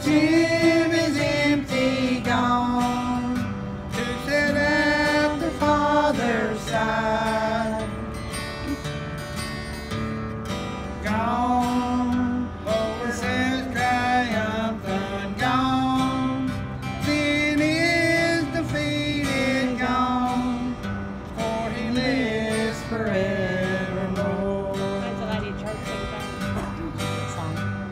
tomb is empty, gone to sit at the Father's side. Gone, over says triumphant, gone. Sin is defeated, gone, for He lives forevermore. That's what I did church song.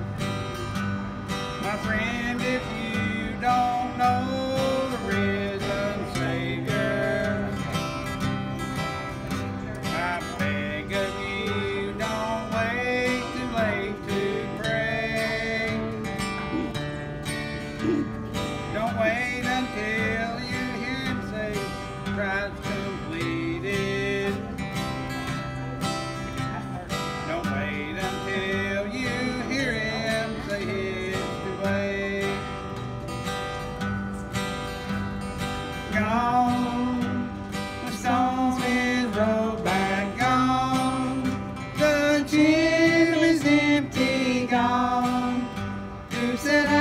My friend, if you don't know the risen Savior, I beg of you, don't wait too late to pray. Don't wait until you hear Him say, Christ completed. Don't wait until you hear Him say it's too late. Gone, the stone is rolled back, gone. The tomb is empty, gone to sit